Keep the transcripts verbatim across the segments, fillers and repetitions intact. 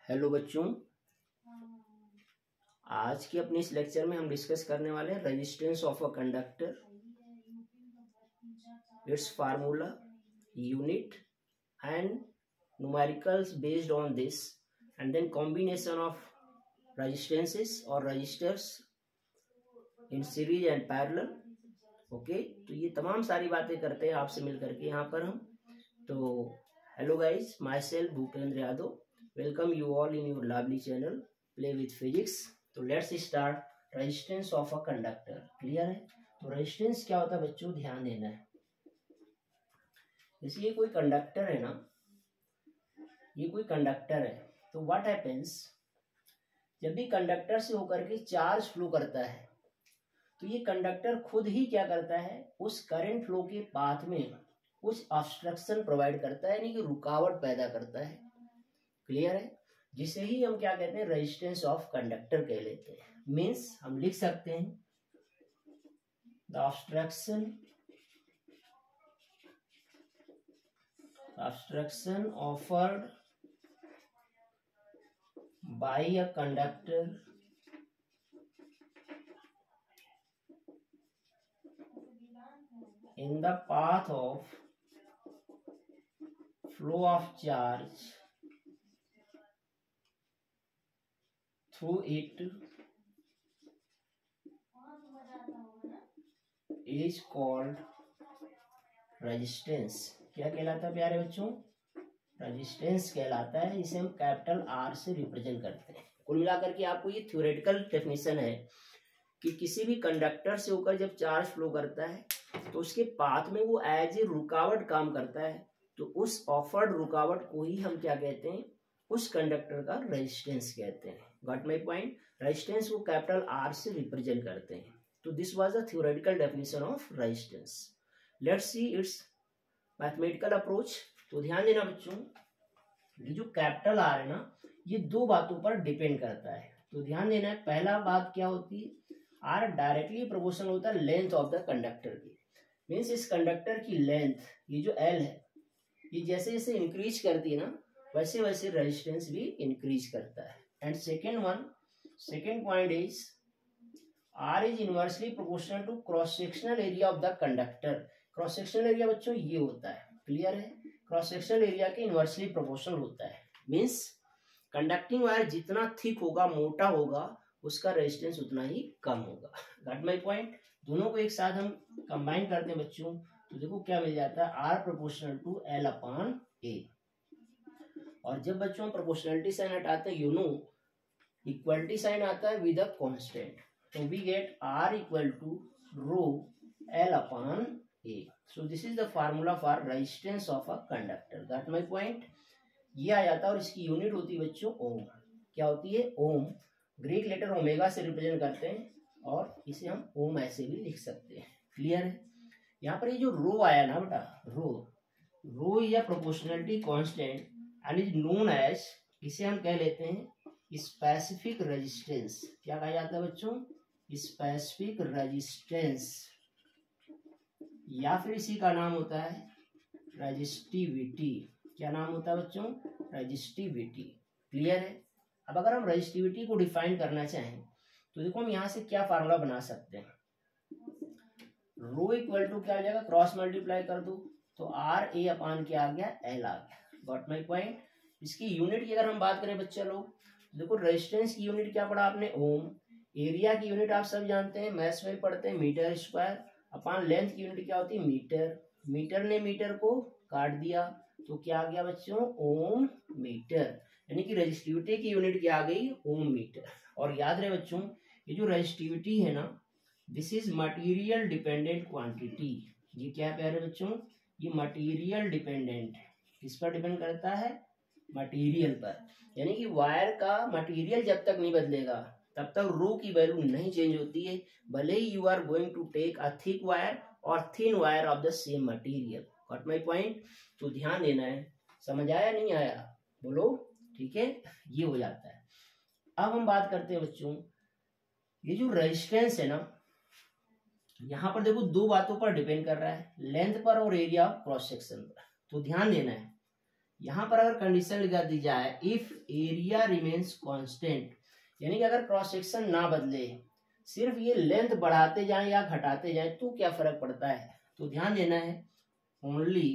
Hello बच्चों, आज के अपने इस लेक्चर में हम डिस्कस करने वाले हैं resistance of a conductor, its formula, unit and numericals based on this and then combination of resistances और resistors in series and parallel. Okay, तो ये तमाम सारी बातें करते हैं आपसे मिल करके यहाँ पर हम। तो hello guys, my self Bhupendra Yadav, welcome you all in your lovely channel play with physics. तो let's start resistance of a conductor. Clear है? तो रेजिस्टेंस क्या होता है बच्चों, ध्यान देना है। जैसे ये कोई कंडक्टर है ना, ये कोई कंडक्टर है, तो व्हाट हैपेंस, जब भी कंडक्टर से होकर के चार्ज फ्लो करता है तो ये कंडक्टर खुद ही क्या करता है, उस करंट फ्लो के पाथ में कुछ ऑब्स्ट्रक्शन प्रोवाइड करता है, यानी कि रुकावट पैदा करता है। क्लियर है? जिसे ही हम क्या कहते हैं, रेजिस्टेंस ऑफ कंडक्टर कह लेते हैं। मीन्स हम लिख सकते हैं the obstruction obstruction offered by a conductor in the path of flow of charge through it is called resistance। क्या कहलाता है प्यारे बच्चों? रेजिस्टेंस कहलाता है, इसे हम कैपिटल आर से रिप्रेजेंट करते हैं। कुल मिलाकर के आपको ये थ्योरेटिकल डेफिनेशन है कि किसी भी कंडक्टर से होकर जब चार्ज फ्लो करता है तो उसके पाथ में वो एज ए रुकावट काम करता है, तो उस ऑफर्ड रुकावट को ही हम क्या कहते हैं, उस कंडक्टर का रेजिस्टेंस कहते हैं। Got my point? रेजिस्टेंस को कैपिटल आर से रिप्रेजेंट करते हैं। तो this was the theoretical definition of resistance. Let's see its mathematical approach. तो ध्यान देना बच्चों, ये जो कैपिटल आर है ना, ये दो बातों पर डिपेंड करता है। तो ध्यान देना है, पहला बात क्या होती है, आर डायरेक्टली प्रोपोर्शनल होता है लेंथ ऑफ द कंडक्टर की। मीन्स इस कंडक्टर की लेंथ, ये जो एल है, ये जैसे जैसे इंक्रीज करती है ना, वैसे वैसे रेजिस्टेंस भी इंक्रीज करता है। And second one second point is R is inversely proportional to cross sectional area of the conductor. Cross sectional area बच्चों ये होता है, क्लियर है? क्रॉस सेक्शनल एरिया के इनवर्सली प्रोपोर्शनल होता है। मीन्स कंडक्टिंग वायर जितना थिक होगा, मोटा होगा, उसका रेजिस्टेंस उतना ही कम होगा। Got my point? दोनों को एक साथ हम कंबाइन करते हैं बच्चों, तो देखो क्या मिल जाता है, R proportional to L upon A. और जब बच्चों हम प्रोपोर्शनलिटी साइन हटाते हैं, यू नो इक्वलिटी साइन आता है विद अ कांस्टेंट, तो we get R equal to rho L upon A. So this is the formula for resistance of a conductor. Got my point? ये आ जाता है और इसकी यूनिट होती है बच्चों ओम। क्या होती है? ओम। ग्रीक लेटर ओमेगा से रिप्रेजेंट करते हैं और इसे हम ओम ऐसे भी लिख सकते हैं। क्लियर है? यहाँ पर ये जो रो आया ना बेटा, रो रो या proportionality constant and is known as, इसे हम कह लेते हैं स्पेसिफिक रेजिस्टेंस। क्या कहा जाता है बच्चों? स्पेसिफिक रेजिस्टेंस, या फिर इसी का नाम होता है रेजिस्टिविटी। क्या नाम होता है बच्चों? रेजिस्टिविटी। क्लियर है? अब अगर हम रेजिस्टिविटी को डिफाइन करना चाहें तो देखो हम यहाँ से क्या फार्मूला बना सकते हैं, रो इक्वल टू क्या आ जाएगा, क्रॉस मल्टीप्लाई कर दो तो आर ए अपान क्या आ गया, एल आ गया। Got my point? इसकी यूनिट की अगर हम बात करें बच्चे लोग, तो देखो रेजिस्टेंस की यूनिट क्या पढ़ा आपने, ओम। एरिया की यूनिट आप सब जानते हैं, मैथ्स में पढ़ते हैं, मीटर स्क्वायर। अपान लेंथ की यूनिट क्या होती है, मीटर। मीटर ने मीटर को काट दिया तो क्या आ गया बच्चों, ओम मीटर। यानी कि रेजिस्टिविटी की यूनिट क्या आ गई, ओम मीटर। और याद रहे बच्चों, ये जो रेजिस्टिविटी है ना, this is material dependent quantity. ये क्या है प्यारे बच्चों, ये मटेरियल डिपेंडेंट है। किस पर डिपेंड करता है, मटेरियल पर। यानी कि वायर का मटेरियल जब तक नहीं बदलेगा तब तक रो की वैल्यू नहीं चेंज होती है, भले ही you are going to take a thick wire और thin wire of the same material. Got my point? तो ध्यान देना है। समझ आया नहीं आया बोलो? ठीक है, ये हो जाता है। अब हम बात करते हैं बच्चों, ये जो रेजिस्टेंस है ना, यहाँ पर देखो दो बातों पर डिपेंड कर रहा है, लेंथ पर और एरिया ऑफ क्रॉस सेक्शन पर। तो ध्यान देना है, यहाँ पर अगर कंडीशन लगा दी जाए इफ एरिया रिमेन्स कांस्टेंट, यानी कि अगर क्रॉस सेक्शन ना बदले, सिर्फ ये लेंथ बढ़ाते जाएं या घटाते जाएं तो क्या फर्क पड़ता है, तो ध्यान देना है ओनली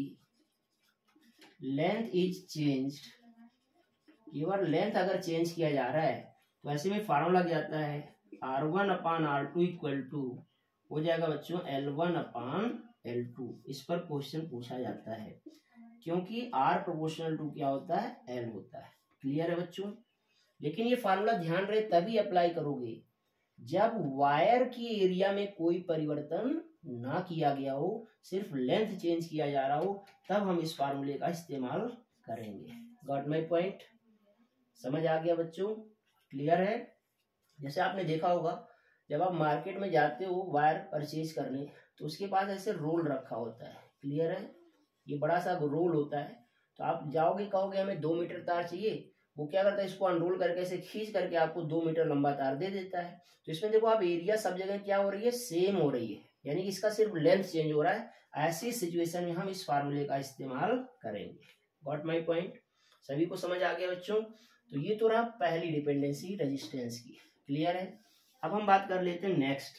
लेंथ इज चेंज्ड, केवल लेंथ अगर चेंज किया जा रहा है तो ऐसे में फार्मूला लग जाता है R one upon R two equal to हो जाएगा बच्चों L one upon L two. इस पर क्वेश्चन पूछा जाता है क्योंकि आर प्रोपोर्शनल टू क्या होता है, एल होता है। क्लियर है बच्चों। लेकिन ये फार्मूला ध्यान रहे तभी अप्लाई करोगे जब वायर की एरिया में कोई परिवर्तन ना किया गया हो, सिर्फ लेंथ चेंज किया जा रहा हो, तब हम इस फार्मूले का इस्तेमाल करेंगे। गॉट माय पॉइंट, समझ आ गया बच्चों, क्लियर है। जैसे आपने देखा होगा जब आप मार्केट में जाते हो वायर परचेज करने तो उसके पास ऐसे रोल रखा होता है, क्लियर है, ये बड़ा सा रोल होता है। तो आप जाओगे कहोगे हमें दो मीटर तार चाहिए, वो क्या करता है इसको अनरोल करके ऐसे खींच करके आपको दो मीटर लंबा तार दे देता है। तो इसमें देखो आप एरिया सब जगह क्या हो रही है, सेम हो रही है, यानी कि इसका सिर्फ लेंथ चेंज हो रहा है। ऐसी सिचुएशन में हम इस फार्मूले का इस्तेमाल करेंगे। गॉट माय पॉइंट, सभी को समझ आ गया बच्चों। तो ये तो रहा पहली डिपेंडेंसी रेजिस्टेंस की, क्लियर है। अब हम बात कर लेते हैं नेक्स्ट।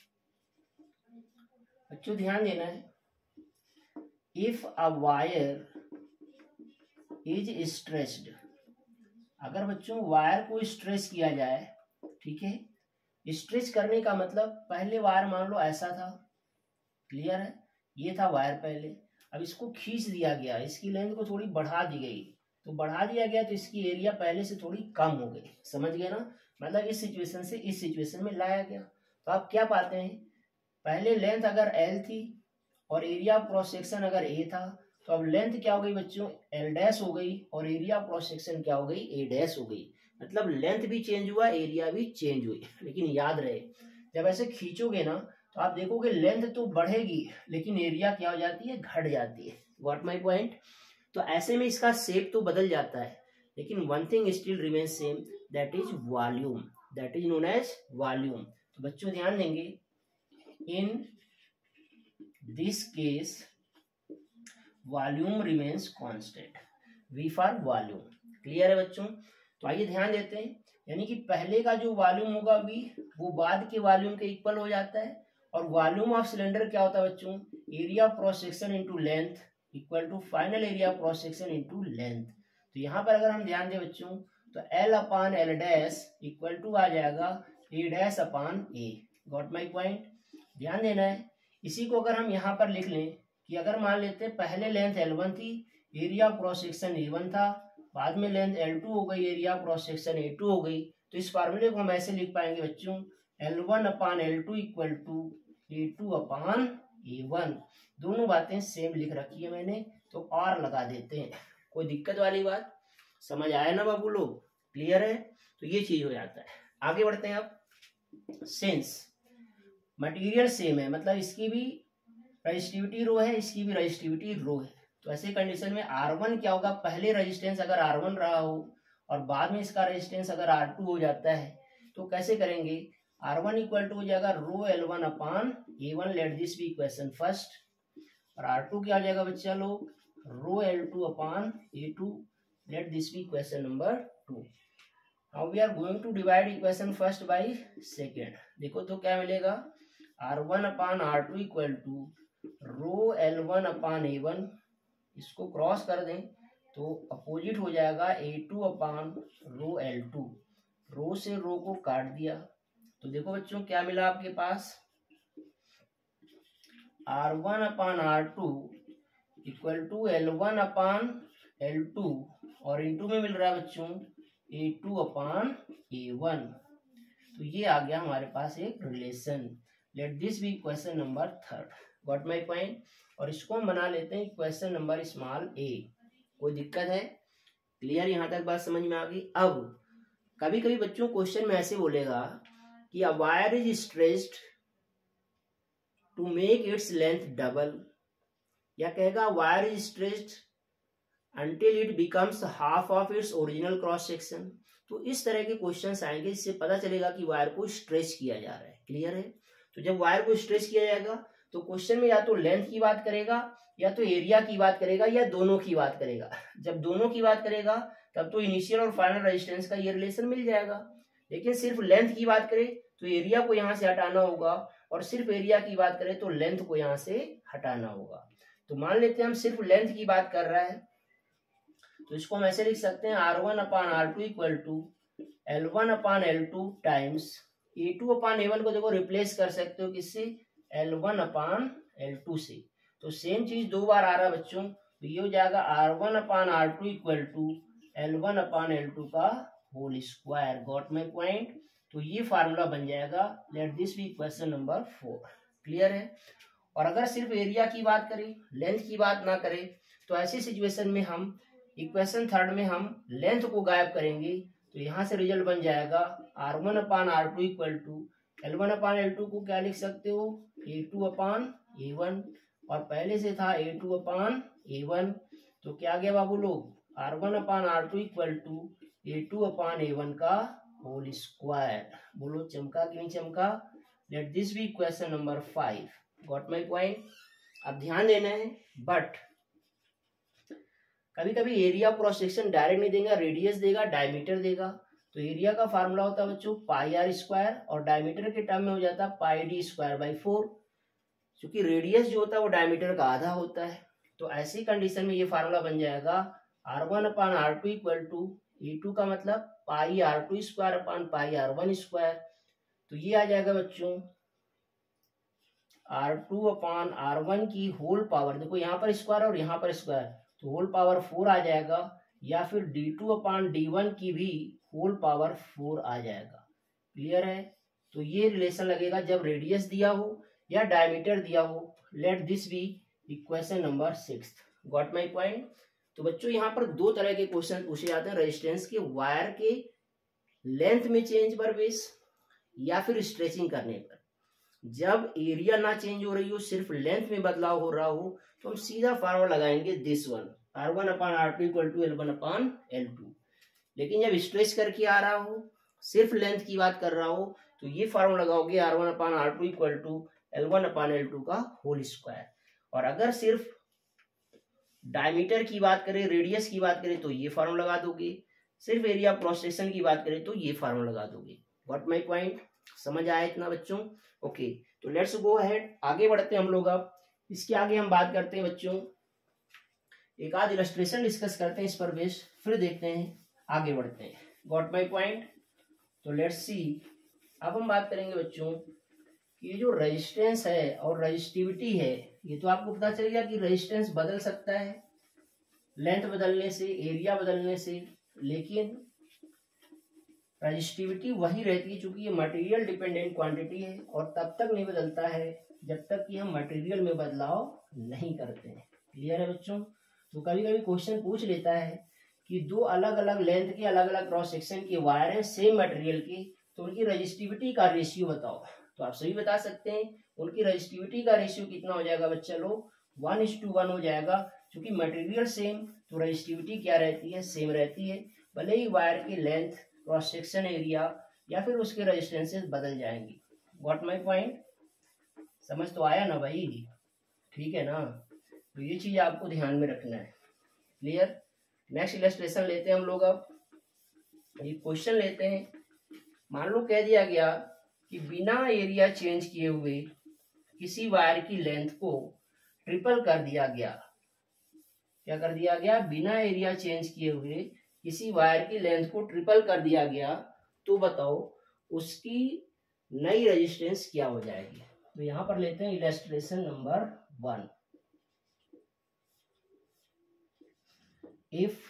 बच्चों ध्यान देना है, if a wire is stretched, अगर बच्चों वायर को स्ट्रेच किया जाए, ठीक है, स्ट्रेच करने का मतलब पहले वायर मान लो ऐसा था, क्लियर है, ये था वायर पहले, अब इसको खींच दिया गया, इसकी लेंथ को थोड़ी बढ़ा दी गई, तो बढ़ा दिया गया तो इसकी एरिया पहले से थोड़ी कम हो गई, समझ गए ना, मतलब इस सिचुएशन से इस सिचुएशन में लाया गया। तो आप क्या पाते हैं, पहले लेंथ अगर एल थी और एरिया क्रॉस सेक्शन अगर ए था, तो अब लेंथ क्या हो गई बच्चों, एल डैश हो गई और एरिया क्रॉस सेक्शन क्या हो गई, ए डैश हो गई। मतलब लेंथ भी चेंज हुआ, एरिया भी चेंज हुई। लेकिन याद रहे जब ऐसे खींचोगे ना तो आप देखोगे लेंथ तो बढ़ेगी लेकिन एरिया क्या हो जाती है, घट जाती है। Got my point. तो ऐसे में इसका शेप तो बदल जाता है लेकिन one thing still remain same, that is volume, that is known as volume. तो बच्चों ध्यान देंगे, in this case volume remains constant, we for volume, clear है बच्चों। तो आइए ध्यान देते हैं, यानी कि पहले का जो वॉल्यूम होगा वी वो बाद के वॉल्यूम के इक्वल हो जाता है, और वॉल्यूम ऑफ सिलेंडर क्या होता है बच्चों, area cross section into length equal to final area cross section into length. तो यहाँ पर अगर हम ध्यान दें बच्चों तो L upon L dash equal to आ जाएगा A dash upon A. Got my point, ध्यान देना है। इसी को अगर हम यहाँ पर लिख लें कि अगर मान लेते हैं पहले लेंथ एल वन थी, area cross section A one था, बाद में लेंथ एल टू हो गई, area cross section A two हो गई, तो इस फार्मूले को हम ऐसे लिख पाएंगे बच्चों, L one upon L two equal to A two upon A one. दोनों बातें सेम लिख रखी है मैंने, तो और लगा देते हैं, कोई दिक्कत वाली बात, समझ आया ना बाबू लोग, क्लियर है। तो ये चीज हो जाता है। आगे बढ़ते हैं अब, सेंस मटेरियल सेम है, मतलब इसकी भी रजिस्टिविटी रो है, इसकी भी रजिस्टिविटी रो है। तो ऐसे कंडीशन में आर वन क्या होगा, पहले रेजिस्टेंस अगर आर वन रहा हो और बाद में इसका रेजिस्टेंस अगर आर टू हो जाता है तो कैसे करेंगे, आर वन इक्वल टू हो जाएगा rho L one upon A one, let this be equation first, और आर टू क्या हो जाएगा बच्चा लोग, rho L two upon A two, let this be equation number two. Now we are going to divide equation first by second. देखो तो क्या मिलेगा, R one upon R two equal to rho L one upon A one, इसको cross कर दें तो opposite हो जाएगा ए two upon rho L two, rho से रो को काट दिया तो देखो बच्चों क्या मिला आपके पास, R one upon R two equal to L one upon L two, और इनटू में मिल रहा है बच्चों ए टू अपान ए वन। तो ये आ गया हमारे पास एक relation. Let this be question number third. Got my point. और इसको हम बना लेते हैं क्वेश्चन नंबर स्मॉल ए। कोई दिक्कत है, क्लियर, यहाँ तक बात समझ में आ गई। अब कभी कभी बच्चों क्वेश्चन में ऐसे बोलेगा कि a wire is stretched to make its length double, या कहेगा wire is stretched until it becomes half of its original cross section। तो इस तरह के क्वेश्चंस आएंगे जिससे पता चलेगा कि वायर को स्ट्रेच किया जा रहा है, क्लियर है। तो जब वायर को स्ट्रेच किया जाएगा तो क्वेश्चन में या तो लेंथ की बात करेगा या तो एरिया की बात करेगा या दोनों की बात करेगा। जब दोनों की बात करेगा तब तो इनिशियल और फाइनल रेजिस्टेंस का ये रिलेशन मिल जाएगा। लेकिन सिर्फ लेंथ की बात करें तो एरिया को यहाँ से हटाना होगा, और सिर्फ एरिया की बात करें तो लेंथ को यहाँ से हटाना होगा। तो मान लेते हैं हम सिर्फ लेंथ की बात कर रहा है, तो इसको हम ऐसे लिख सकते हैं R one upon R two equal to L one upon L two times A two upon A one को देखो रिप्लेस कर सकते हो किससे, L one upon L two से। तो सेम चीज दो बार आ रहा है बच्चों, तो ये हो जाएगा R one upon R two equal to L one upon L two का whole square. Got my point. तो ये फार्मूला बन जाएगा। Let this be question number four. Clear है। और अगर सिर्फ एरिया की बात करें, लेंथ की बात ना करें, तो ऐसी सिचुएशन में हम इक्वेशन थर्ड में हम लेंथ को गायब करेंगे। तो यहाँ से रिजल्ट बन जाएगा R one upon R two equal to L one upon L two को क्या लिख सकते हो, ए टू अपान ए वन, और पहले से था ए टू अपान ए वन। तो क्या गया बाबू लोग, R one upon R two equal to A two upon A one का होल स्क्वायर। बोलो चमका कि नहीं चमका। Let this be question number five. Got my point. अब ध्यान देना है, बट कभी कभी एरिया क्रॉस सेक्शन डायरेक्ट नहीं देगा, रेडियस देगा, डायमीटर देगा। तो एरिया का फार्मूला होता है बच्चों पाई आर स्क्वायर, और डायमीटर के टर्म में हो जाता है pi D square by four, क्योंकि रेडियस जो होता है वो डायमीटर का आधा होता है। तो ऐसी कंडीशन में ये फार्मूला बन जाएगा R one upon R two equal to A two का मतलब pi R two square upon pi R one square. तो ये आ जाएगा बच्चों R two upon R one की होल पावर, देखो यहाँ पर स्क्वायर और यहाँ पर स्क्वायर, तो होल पावर फोर आ जाएगा, या फिर D two upon D one की भी होल पावर फोर आ जाएगा। क्लियर है। तो ये रिलेशन लगेगा जब रेडियस दिया हो या डायमीटर दिया हो। Let this be equation number six. Got my point. तो बच्चों यहाँ पर दो तरह के क्वेश्चन पूछे जाते हैं, रेजिस्टेंस के वायर के लेंथ में चेंज पर बेस या फिर स्ट्रेचिंग करने पर। जब एरिया ना चेंज हो रही हो, सिर्फ लेंथ में बदलाव हो रहा हो, तो हम सीधा फार्मूला लगाएंगे this one, R one upon R two equal to L one upon L two. लेकिन जब स्ट्रेच करके आ रहा हो, सिर्फ लेंथ की बात कर रहा हो, तो ये फार्मूला लगाओगे R one upon R two equal to L one upon L two का होल स्क्वायर। और अगर सिर्फ डायमीटर की बात करें, रेडियस की बात करें, तो ये फार्मूला लगा दोगे। सिर्फ एरिया क्रॉस सेक्शन की बात करें तो ये फार्मूला लगा दोगे। What my point. समझ आया इतना बच्चों। ओके, तो लेट्स गो अहेड, आगे बढ़ते हैं हम लोग। अब इसके आगे हम बात करते हैं बच्चों, एक आध इलस्ट्रेशन डिस्कस करते हैं इस पर बेस, फिर देखते हैं आगे बढ़ते हैं। Got my point. तो लेट्स सी, अब हम बात करेंगे बच्चों कि ये जो रेजिस्टेंस है और रेजिस्टिविटी है, ये तो आपको पता चल गया कि रेजिस्टेंस बदल सकता है लेंथ बदलने से, एरिया बदलने से, लेकिन रेजिस्टिविटी वही रहती है, क्योंकि ये मटेरियल डिपेंडेंट क्वांटिटी है और तब तक नहीं बदलता है जब तक कि हम मटेरियल में बदलाव नहीं करते हैं। क्लियर है बच्चों। तो कभी कभी क्वेश्चन पूछ लेता है कि दो अलग अलग लेंथ के अलग अलग क्रॉस सेक्शन के वायर हैं सेम मटेरियल की, तो उनकी रेजिस्टिविटी का रेशियो बताओ। तो आप सभी बता सकते हैं, उनकी रेजिस्टिविटी का रेशियो कितना हो जाएगा बच्चा लोग, वन इज टू वन हो जाएगा। क्योंकि मटेरियल सेम तो रेजिस्टिविटी क्या रहती है, सेम रहती है, भले ही वायर की लेंथ, क्रॉस सेक्शन एरिया या फिर उसके रेजिस्टेंसेस बदल जाएंगे। Got my point. समझ तो आया ना भाई, ठीक है ना। तो ये चीज आपको ध्यान में रखना है। क्लियर। नेक्स्ट इलस्ट्रेशन लेते हैं हम लोग। अब एक क्वेश्चन लेते हैं। मान लो कह दिया गया कि बिना एरिया चेंज किए हुए किसी वायर की लेंथ को ट्रिपल कर दिया गया। क्या कर दिया गया, बिना एरिया चेंज किए हुए किसी वायर की लेंथ को ट्रिपल कर दिया गया, तो बताओ उसकी नई रेजिस्टेंस क्या हो जाएगी। तो यहां पर लेते हैं illustration number one. If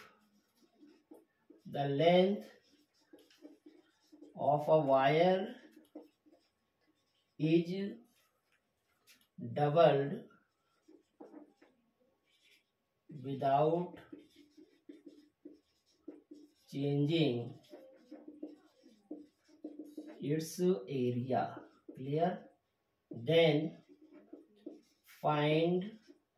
the length of a wire is doubled without changing its area. Clear? Then find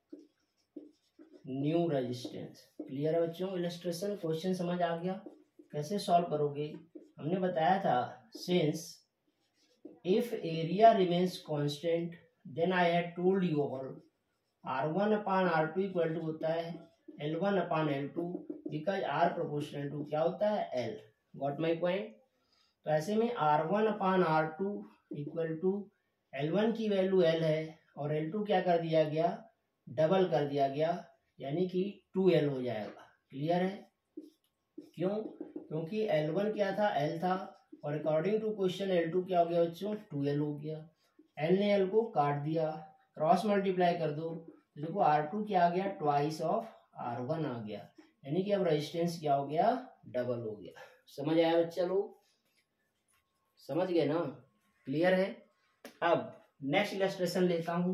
new resistance. Clear है बच्चों। इलस्ट्रेशन क्वेश्चन समझ आ गया, कैसे सॉल्व करोगे। हमने बताया था since if area remains constant then I had told you all R one upon R two equal to होता है L one upon L two, because R proportional to क्या होता है एल। Got my point. तो ऐसे में R one upon R two equal to L one की value L है और एल टू क्या कर दिया गया, डबल कर दिया गया, यानी कि टू एल हो जाएगा। क्लियर है? क्यों? क्योंकि एल वन क्या था, एल था, और according to question L two क्या हो गया बच्चों, टू एल हो गया। एल ने एल को काट दिया, क्रॉस मल्टीप्लाई कर दो, तो देखो आर टू क्या आ गया, ट्वाइस ऑफ आर वन आ गया, यानी कि अब रेजिस्टेंस क्या हो गया, डबल हो गया। समझ आया बच्चा लोग? समझ गए ना? क्लियर है? अब नेक्स्ट इलस्ट्रेशन लेता हूं,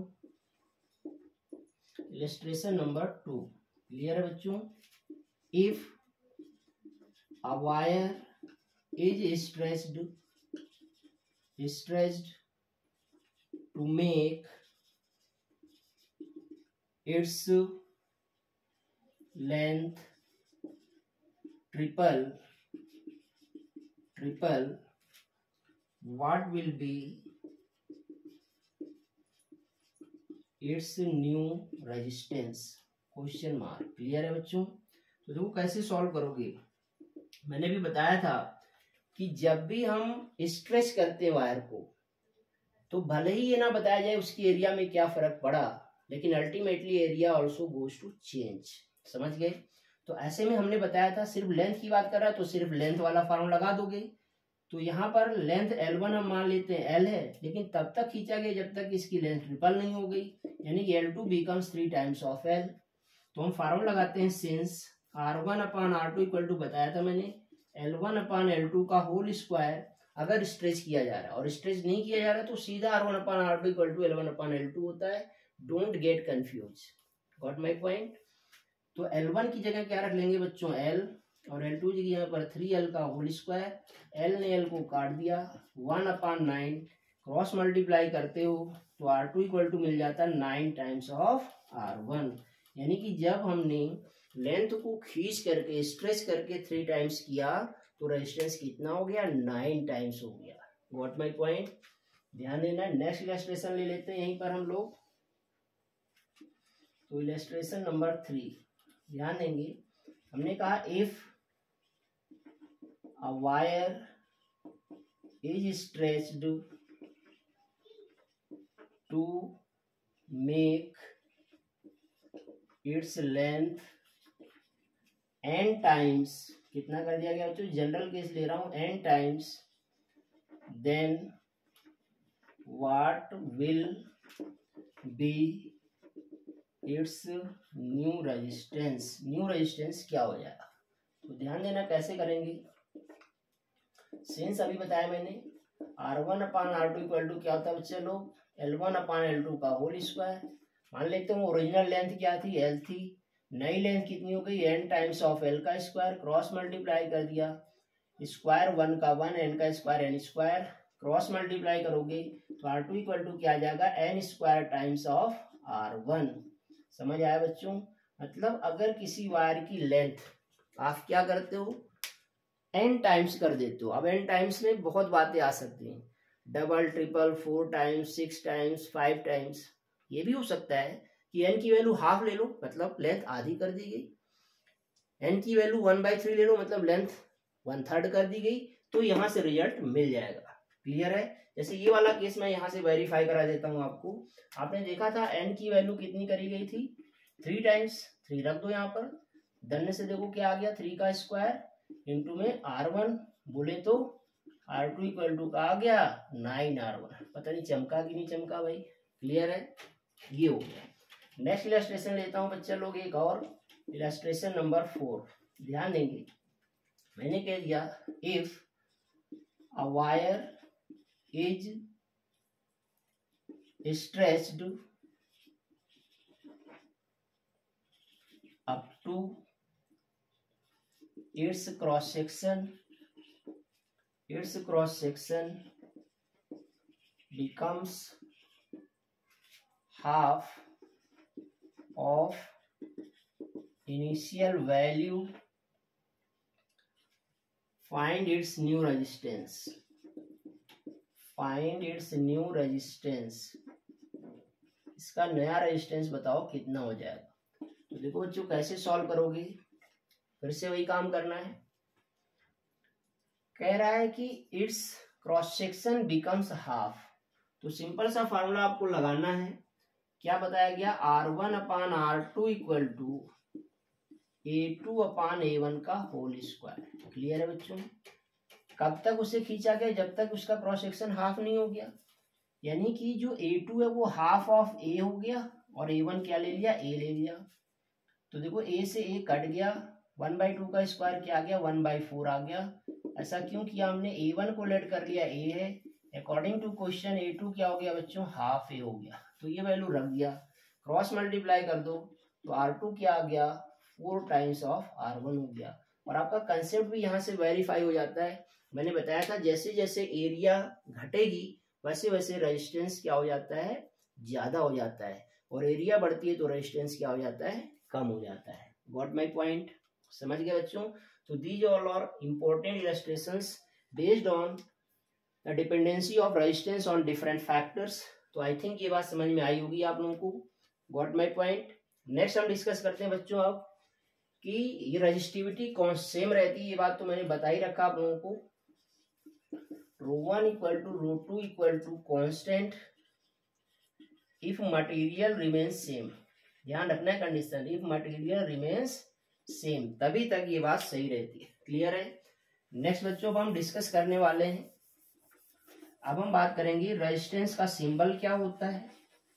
इलस्ट्रेशन नंबर टू। क्लियर है बच्चों? If a wire is stretched stretched to make its length triple triple what will be its new resistance? Question mark. Clear है बच्चों? तो देखो कैसे सॉल्व करोगे। मैंने भी बताया था कि जब भी हम स्ट्रेच करते हैं वायर को, तो भले ही ये ना बताया जाए उसकी एरिया में क्या फर्क पड़ा, लेकिन ultimately area also goes to change. समझ गए? तो ऐसे में हमने बताया था सिर्फ लेंथ की बात कर रहा है तो सिर्फ लेंथ वाला फॉर्मूला लगा दोगे। तो यहाँ पर लेंथ एल वन हम मान लेते हैं एल है, लेकिन तब तक खींचा गया जब तक इसकी लेंथ ट्रिपल नहीं हो गई, यानी कि L two becomes three times of L. तो हम फॉर्मूला लगाते हैं since R one upon R two equal to बताया था मैंने L one upon L two का होल स्क्वायर अगर स्ट्रेच किया जा रहा है और स्ट्रेच नहीं किया जा रहा है तो सीधा R one upon R two equal to L one upon L two होता है। Don't get confuse. Got my point? तो एल वन की जगह क्या रख लेंगे बच्चों, एल, और एल टू की जगह पर थ्री एल का होल स्क्वायर। एल ने एल को काट दिया, one upon nine, cross multiply करते हो तो आर टू इक्वल टू मिल जाता है nine times of R one, यानी कि जब हमने लेंथ को खींच करके स्ट्रेच करके थ्री टाइम्स किया तो रेजिस्टेंस कितना हो गया, नाइन टाइम्स हो गया। Got my point? ध्यान देना। नेक्स्ट इलस्ट्रेशन ले लेते हैं यहीं पर हम लोग। तो इलस्ट्रेशन नंबर थ्री ध्यान देंगे। हमने कहा if a wire is stretched to make its length N times, कितना कर दिया गया बच्चों, जनरल केस ले रहा हूं, N times, then what will be its new resistance? New resistance क्या हो जाएगा? तो ध्यान देना कैसे करेंगे। सिंस अभी बताया मैंने R one upon R two equal to क्या होता है बच्चे लोग, L one upon L two का होल स्क्वायर। मान लेते हूँ ओरिजिनल लेंथ क्या थी, एल थी, नई लेंथ कितनी हो गई, एन टाइम्स ऑफ एल का स्क्वायर, क्रॉस मल्टीप्लाई कर दिया, स्क्वायर वन का वन, एन का square N square, cross multiply करोगे तो आर टू इक्वल टू क्या आ जाएगा, N square times of R one. समझ आया बच्चों? मतलब अगर किसी वायर की लेंथ आप क्या करते हो, एन टाइम्स कर देते हो। अब एन टाइम्स में बहुत बातें आ सकती हैं, double, triple, four times, six times, five times. ये भी हो सकता है कि एन की वैल्यू हाफ ले लो, मतलब लेंथ आधी कर दी गई। एन की वैल्यू वन बाई थ्री ले लो, मतलब लेंथ वन थर्ड कर दी गई, तो यहां से रिजल्ट मिल जाएगा। क्लियर है? जैसे ये वाला केस मैं यहां से वेरीफाई करा देता हूं आपको। आपने देखा था एन की वैल्यू कितनी करी गई थी, थ्री टाइम्स, थ्री रख दो यहाँ पर, धरने से देखो क्या आ गया, थ्री का स्क्वायर इंटू में आर वन बोले तो आर टू इक्वल टू का आ गया नाइन आर वन। पता नहीं चमका कि नहीं चमका भाई। क्लियर है? ये हो गया। नेक्स्ट इलस्ट्रेशन लेता हूं बच्चा लोग एक और, इलस्ट्रेशन नंबर फोर। ध्यान देंगे। मैंने कह दिया if a wire is stretched up to its cross section, its cross section becomes half of initial value, find its new resistance, find its new resistance। इसका नया रेजिस्टेंस बताओ कितना हो जाएगा। तो देखो बच्चों कैसे सॉल्व करोगे, फिर से वही काम करना है। कह रहा है कि its cross section becomes half, तो सिंपल सा फॉर्मूला आपको लगाना है। क्या बताया गया, R one upon R two equal to A two upon A one का होल स्क्वायर। क्लियर है बच्चों। कब तक उसे खींचा गया, जब तक उसका क्रॉस सेक्शन हाफ नहीं हो गया, यानी कि जो ए टू है वो हाफ ऑफ ए हो गया और ए वन क्या ले लिया, ए ले लिया। तो देखो ए से ए कट गया, वन बाई टू का स्क्वायर क्या आ गया, वन बाई फोर आ गया। ऐसा क्यों किया हमने, ए वन को लेट कर लिया ए है, according to question A two क्या हो गया बच्चों, हाफ ए हो गया। तो ये वैल्यू रख दिया, क्रॉस मल्टीप्लाई कर दो तो आर टू क्या आ गया, four times of R one हो गया। और आपका कंसेप्ट भी यहाँ से वेरीफाई हो जाता है। मैंने बताया था जैसे जैसे एरिया घटेगी वैसे वैसे रेजिस्टेंस क्या हो जाता है, ज्यादा हो जाता है, और एरिया बढ़ती है तो रेजिस्टेंस क्या हो जाता है, कम हो जाता है। गॉट माई पॉइंट, समझ गए बच्चों। तो these all are important illustrations based on the dependency of resistance on different factors. तो आई थिंक ये बात समझ में आई होगी आप लोगों को। Got my point. नेक्स्ट हम डिस्कस करते हैं बच्चों अब कि ये रजिस्टिविटी कौन सेम रहती है, ये बात तो मैंने बता ही रखा आप लोगों को। Rho one equal to rho two equal to constant if material remains same. ध्यान रखना है condition, if material remains same, तभी तक ये बात सही रहती है। क्लियर है। नेक्स्ट बच्चों अब हम डिस्कस करने वाले हैं, अब हम बात करेंगे रेजिस्टेंस का सिंबल क्या होता है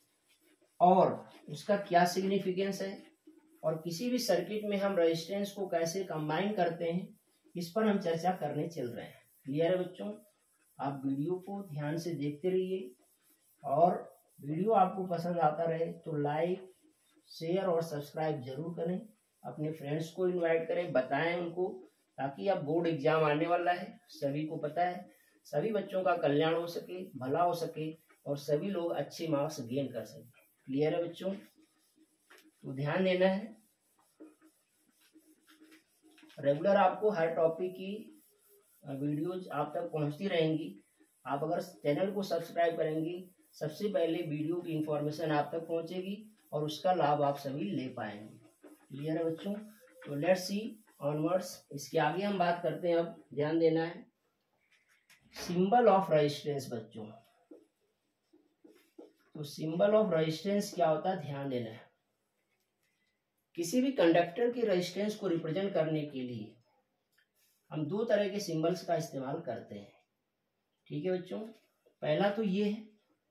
और उसका क्या सिग्निफिकेंस है, और किसी भी सर्किट में हम रेजिस्टेंस को कैसे कंबाइन करते हैं, इस पर हम चर्चा करने चल रहे हैं। क्लियर है बच्चों। आप वीडियो को ध्यान से देखते रहिए, और वीडियो आपको पसंद आता रहे तो लाइक शेयर और सब्सक्राइब जरूर करें। अपने फ्रेंड्स को इनवाइट करें, बताएं उनको, ताकि अब बोर्ड एग्जाम आने वाला है, सभी को पता है, सभी बच्चों का कल्याण हो सके, भला हो सके, और सभी लोग अच्छे मार्क्स गेन कर सकें। क्लियर है बच्चों। तो ध्यान देना है, रेगुलर आपको हर टॉपिक की वीडियोज आप तक पहुंचती रहेंगी। आप अगर चैनल को सब्सक्राइब करेंगे, सबसे पहले वीडियो की इंफॉर्मेशन आप तक पहुंचेगी और उसका लाभ आप सभी ले पाएंगे। क्लियर है बच्चों। तो लेट्स सी ऑनवर्ड्स। इसके आगे हम बात करते हैं, अब ध्यान देना है सिंबल ऑफ रेजिस्टेंस बच्चों। तो सिंबल ऑफ रेजिस्टेंस क्या होता है, ध्यान देना है। किसी भी कंडक्टर की रेजिस्टेंस को रिप्रेजेंट करने के लिए हम दो तरह के सिंबल्स का इस्तेमाल करते हैं। ठीक है बच्चों। पहला तो ये है,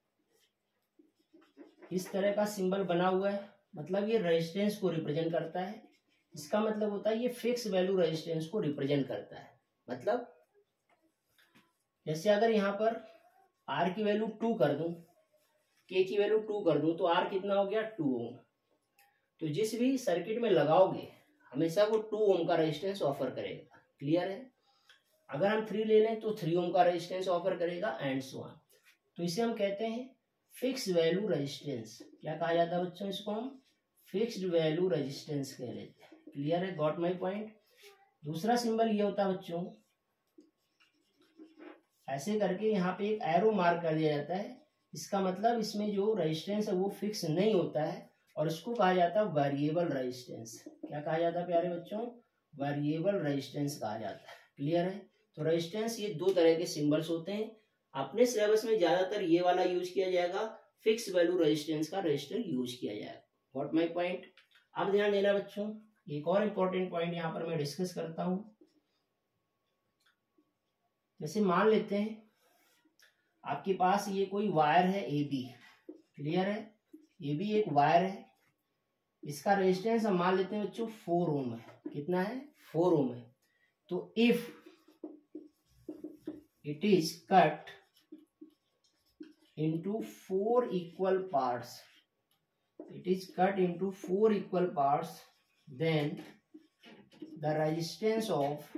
इस तरह का सिंबल बना हुआ है, मतलब ये रेजिस्टेंस को रिप्रेजेंट करता है। इसका मतलब होता है ये फिक्स वैल्यू रेजिस्टेंस को रिप्रेजेंट करता है। मतलब जैसे अगर यहाँ पर आर की वैल्यू टू कर दूं, के की वैल्यू टू कर दूं, तो आर कितना हो गया, टू ओम। तो जिस भी सर्किट में लगाओगे हमेशा वो टू ओम का रेजिस्टेंस ऑफर करेगा। क्लियर है। अगर हम थ्री ले लें तो थ्री ओम का रेजिस्टेंस ऑफर करेगा, एंड सो ऑन। तो इसे हम कहते हैं फिक्स वैल्यू रेजिस्टेंस। क्या कहा जाता है बच्चों, इसको हम फिक्स्ड वैल्यू रेजिस्टेंस कह लेते हैं। क्लियर है। Got my point. दूसरा सिंबल ये होता है बच्चों, ऐसे करके यहाँ पे एक एरो मार्क कर दिया जाता है। इसका मतलब इसमें जो रेजिस्टेंस है वो फिक्स नहीं होता है, और इसको कहा जाता है वेरिएबल रेजिस्टेंस। क्या कहा जाता है प्यारे बच्चों, वेरिएबल रेजिस्टेंस कहा जाता है। क्लियर है। तो रेजिस्टेंस ये दो तरह के सिंबल्स होते हैं। अपने सिलेबस में ज्यादातर ये वाला यूज किया जाएगा, फिक्स वैल्यू रेजिस्टेंस का रजिस्टर यूज किया जाएगा। Got my point. अब ध्यान देना बच्चों, एक और इंपॉर्टेंट पॉइंट यहाँ पर मैं डिस्कस करता हूं। जैसे मान लेते हैं आपके पास ये कोई वायर है ए बी। क्लियर है। ये भी एक वायर है, इसका रेजिस्टेंस हम मान लेते हैं बच्चों फोर ओम है। कितना है, फोर ओम है। तो if it is cut into four equal parts, it is cut into four equal parts, then the resistance of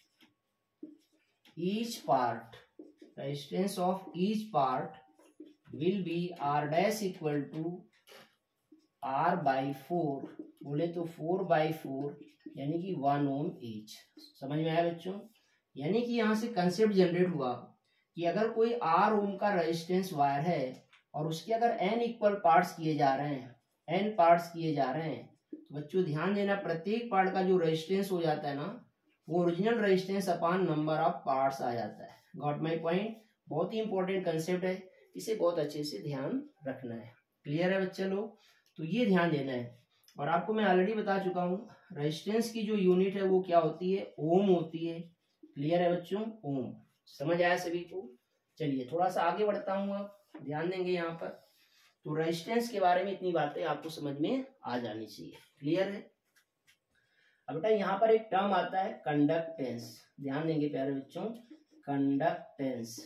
each part resistance of each part will be r dash equal to r by four, बोले तो four by four यानी कि one ohm each. समझ में आया बच्चों। यानी कि यहाँ से कंसेप्ट जनरेट हुआ कि अगर कोई आर ओम का रेजिस्टेंस वायर है और उसके अगर एन इक्वल पार्ट्स किए जा रहे हैं, एन पार्ट्स किए जा रहे हैं, तो बच्चों ध्यान देना प्रत्येक पार्ट का जो रेजिस्टेंस हो जाता है ना, वो original resistance upon number of parts आ जाता है। Got my point? बहुत ही इंपॉर्टेंट कंसेप्ट है, इसे बहुत अच्छे से ध्यान रखना है। क्लियर है बच्चे लोग? तो ये ध्यान देना है। और आपको मैं ऑलरेडी बता चुका हूँ रेजिस्टेंस की जो यूनिट है वो क्या होती है, ओम होती है। क्लियर है बच्चों? ओम। समझ आया सभी को? चलिए थोड़ा सा आगे बढ़ता हूँ, आप ध्यान देंगे यहाँ पर। तो रेजिस्टेंस के बारे में इतनी बातें आपको समझ में आ जानी चाहिए। क्लियर है? अब बेटा यहाँ पर एक टर्म आता है कंडक्टेंस, ध्यान देंगे प्यारे बच्चों। कंडक्टेंस,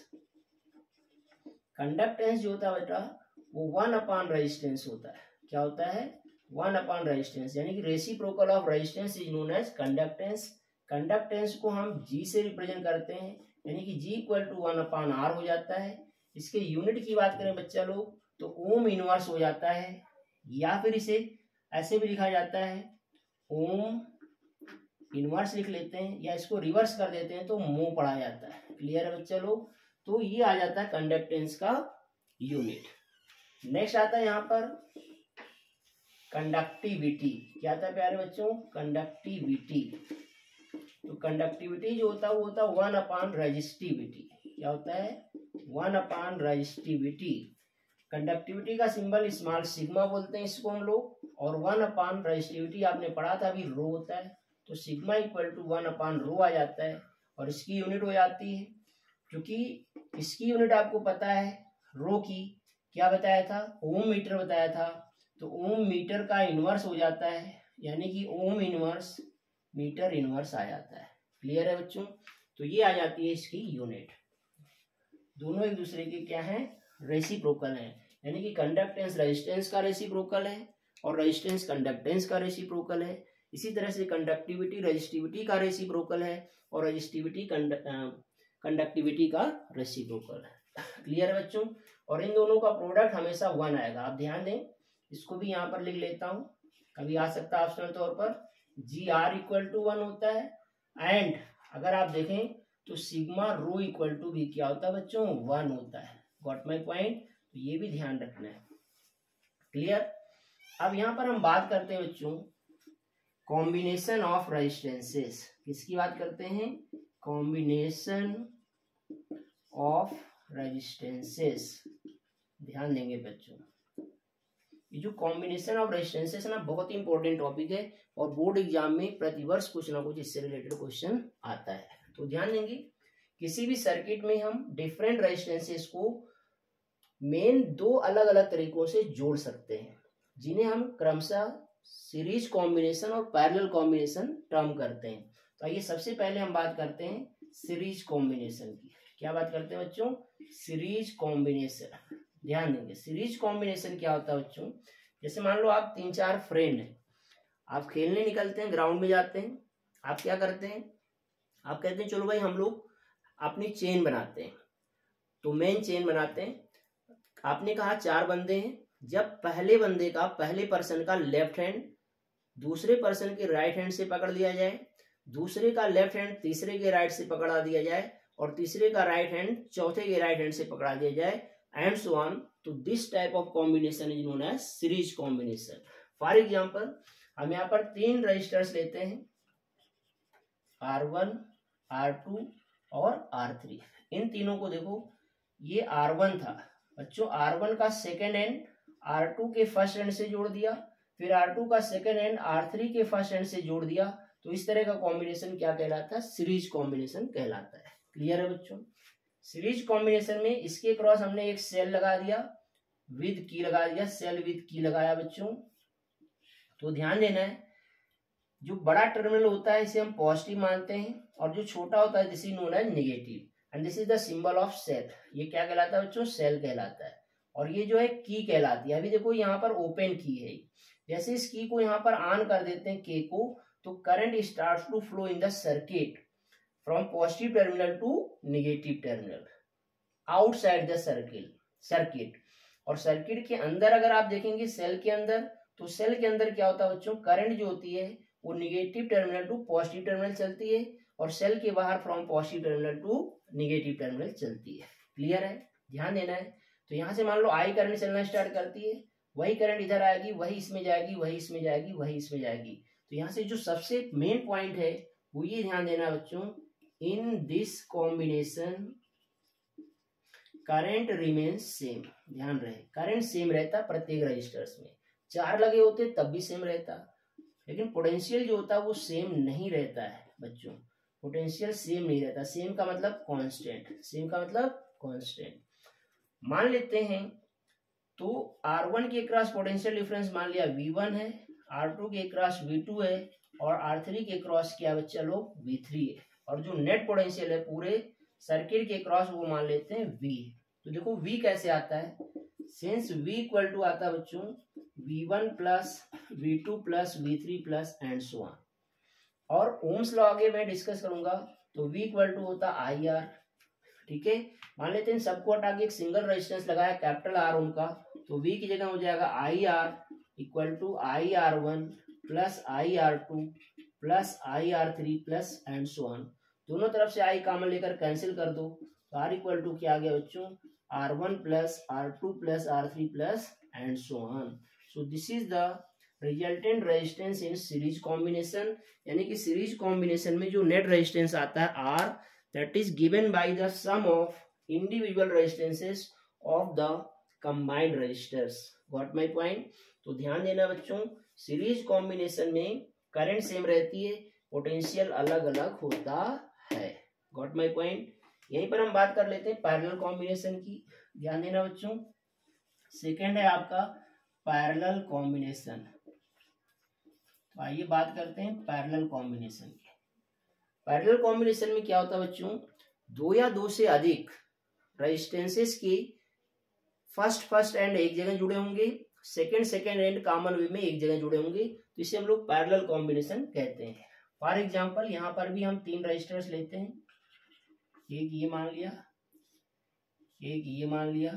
कंडक्टेंस जो होता है बेटा वो वन अपॉन रेजिस्टेंस होता है। क्या होता है? वन अपॉन रेजिस्टेंस, यानी कि reciprocal of resistance is known as conductance. Conductance को हम जी से रिप्रेजेंट करते हैं, यानी कि G equal to one upon R हो जाता है। इसके यूनिट की बात करें बच्चा लोग तो ओम इनवर्स हो जाता है, या फिर इसे ऐसे भी लिखा जाता है ओम इनवर्स लिख लेते हैं, या इसको रिवर्स कर देते हैं तो मो पढ़ा जाता है। क्लियर है बच्चा लोग? तो ये आ जाता है कंडक्टेंस का यूनिट। नेक्स्ट आता है यहाँ पर कंडक्टिविटी। क्या आता है प्यारे बच्चों? कंडक्टिविटी। तो कंडक्टिविटी जो होता है वो होता है वन अपॉन रेजिस्टिविटी। क्या होता है? One upon resistivity. कंडक्टिविटी का सिंबल स्मॉल सिग्मा बोलते हैं इसको हम लोग, और वन अपॉन रेजिस्टिविटी आपने पढ़ा था अभी रो होता है, तो sigma equal to one upon rho आ जाता है, और इसकी यूनिट हो जाती है, क्योंकि इसकी यूनिट आपको पता है रो की, क्या बताया था? ओम मीटर बताया था। तो ओम मीटर का इनवर्स हो जाता है, यानी कि ओम इनवर्स मीटर इनवर्स आ जाता है। क्लियर है बच्चों? तो ये आ जाती है इसकी यूनिट। दोनों एक दूसरे के क्या है? रेसिप्रोकल है, यानी कि कंडक्टेंस रेजिस्टेंस का रेसिप्रोकल है और रेजिस्टेंस कंडक्टेंस का रेसिप्रोकल है। इसी तरह से कंडक्टिविटी रेजिस्टिविटी का रेसिप्रोकल है और रेजिस्टिविटी कंडक्टिविटी का रेसिप्रोकल है। क्लियर है बच्चों? और इन दोनों का प्रोडक्ट हमेशा वन आएगा। आप ध्यान दें, इसको भी यहाँ पर लिख लेता हूँ, कभी आ सकता है ऑप्शनल तौर पर। G R equal to one होता है, एंड अगर आप देखें तो सिग्मा रो इक्वल टू भी क्या होता है बच्चों? वन होता है। Got my point? तो ये भी ध्यान रखना है। क्लियर? अब यहाँ पर हम बात करते हैं बच्चों कॉम्बिनेशन ऑफ रेजिस्टेंसेस। किसकी बात करते हैं? Combination of resistances. ध्यान देंगे बच्चों, ये जो कॉम्बिनेशन ऑफ रेजिस्टेंसेस ना बहुत ही इंपॉर्टेंट टॉपिक है, और बोर्ड एग्जाम में प्रतिवर्ष कुछ ना कुछ इससे रिलेटेड क्वेश्चन आता है। तो ध्यान देंगे, किसी भी सर्किट में हम डिफरेंट रेजिस्टेंसेस को मेन दो अलग अलग तरीकों से जोड़ सकते हैं, जिन्हें हम क्रमशः सीरीज कॉम्बिनेशन और पैरेलल कॉम्बिनेशन टर्म करते हैं। तो आइए सबसे पहले हम बात करते हैं सीरीज कॉम्बिनेशन की। क्या बात करते हैं बच्चों? Series combination. ध्यान देंगे, सीरीज कॉम्बिनेशन क्या होता है बच्चों? जैसे मान लो आप तीन चार फ्रेंड हैं, आप खेलने निकलते हैं, ग्राउंड में जाते हैं, आप क्या करते हैं? आप कहते हैं चलो भाई हम लोग अपनी चेन बनाते हैं, तो मेन चेन बनाते हैं। आपने कहा चार बंदे हैं, जब पहले बंदे का, पहले पर्सन का लेफ्ट हैंड दूसरे पर्सन के राइट हैंड से पकड़ लिया जाए, दूसरे का लेफ्ट हैंड तीसरे के राइट से पकड़ा दिया जाए, और तीसरे का राइट हैंड चौथे के राइट हैंड से पकड़ा दिया जाए, एंड सो ऑन, तो this type of combination is known as series combination. For example हम यहाँ पर तीन रजिस्टर्स लेते हैं, आर वन, आर टू और आर थ्री। इन तीनों को देखो, ये आर वन था बच्चों, आर वन का सेकेंड एंड आर टू के फर्स्ट एंड से जोड़ दिया, फिर आर टू का सेकेंड एंड आर थ्री के फर्स्ट एंड से जोड़ दिया। तो इस तरह का कॉम्बिनेशन क्या कहलाता है? सीरीज कॉम्बिनेशन कहलाता है। क्लियर है बच्चों? सीरीज कॉम्बिनेशन में इसके क्रॉस हमने एक सेल लगा दिया, विद की लगा दिया, सेल विद की लगाया बच्चों। तो ध्यान देना है, जो बड़ा टर्मिनल होता है इसे हम पॉजिटिव मानते हैं, और जो छोटा होता है this is known as negative, and this is the symbol of cell. ये क्या कहलाता है बच्चों? सेल कहलाता है। और ये जो है की कहलाती है। अभी देखो यहाँ पर ओपन की है, जैसे इस की को यहाँ पर ऑन कर देते हैं के को, तो current starts to flow in the circuit from positive terminal to negative terminal outside the circle circuit. और सर्किट के अंदर अगर आप देखेंगे सेल के अंदर, तो सेल के अंदर क्या होता है बच्चों? करंट जो होती है वो negative terminal to positive terminal चलती है, और सेल के बाहर from positive terminal to negative terminal चलती है। क्लियर है? ध्यान देना है। तो यहाँ से मान लो आई करंट चलना स्टार्ट करती है, वही करंट इधर आएगी, वही इसमें जाएगी, वही इसमें जाएगी, वही इसमें जाएगी। तो यहाँ से जो सबसे मेन पॉइंट है वो ये ध्यान देना बच्चों, in this combination current remains same. ध्यान रहे करंट सेम रहता प्रत्येक रजिस्टर्स में, चार लगे होते तब भी सेम रहता, लेकिन पोटेंशियल जो होता है वो सेम नहीं रहता है बच्चों। पोटेंशियल सेम नहीं रहता, सेम का मतलब कांस्टेंट, सेम का मतलब कांस्टेंट। मान लेते हैं तो आर वन के क्रॉस पोटेंशियल डिफरेंस मान लिया वी वन है, आर टू के क्रॉस वी टू है, और आर थ्री के क्रॉस क्या बच्चा लोग वी थ्री है, और जो नेट पोटेंशियल है पूरे सर्किट के क्रॉस वो मान लेते हैं V। तो देखो V कैसे आता है, सिंस V इक्वल टू आता है बच्चों V one plus V two plus V three plus and so on. और ओम्स लॉ आगे मैं डिस्कस करूंगा, तो V इक्वल टू होता आई आर। ठीक है, मान लेते हैं सबको हटा के एक सिंगल रेजिस्टेंस लगाया कैपिटल आर ओम का, तो V की जगह हो जाएगा I R equal to I R one plus I R two plus I R three plus and so on. दोनों तरफ से आई कॉमन लेकर कैंसिल कर दो, तो आर इक्वल टू क्या आ गया बच्चों, R one plus R two plus R three plus and so on. So this is the resultant resistance in series combination, यानी कि सीरीज कॉम्बिनेशन में जो नेट रेजिस्टेंस आता है R, that is given by the sum of individual resistances of the combined registers. Got my point. तो ध्यान देना बच्चों, सीरीज कॉम्बिनेशन में करंट सेम रहती है, पोटेंशियल अलग अलग होता है। Got my point. यहीं पर हम बात कर लेते हैं पैरेलल कॉम्बिनेशन की। ध्यान देना बच्चों, सेकंड है आपका पैरेलल कॉम्बिनेशन। तो आइए बात करते हैं पैरेलल कॉम्बिनेशन की। पैरेलल कॉम्बिनेशन में क्या होता है बच्चों, दो या दो से अधिक रेजिस्टेंसेस की फर्स्ट फर्स्ट एंड एक जगह जुड़े होंगे, सेकंड सेकंड एंड कॉमन वे में एक जगह जुड़े होंगे, तो इसे हम लोग पैरेलल कॉम्बिनेशन कहते हैं। फॉर एग्जांपल यहाँ पर भी हम तीन रजिस्टर्स लेते हैं, एक ये मान लिया, एक ये मान लिया,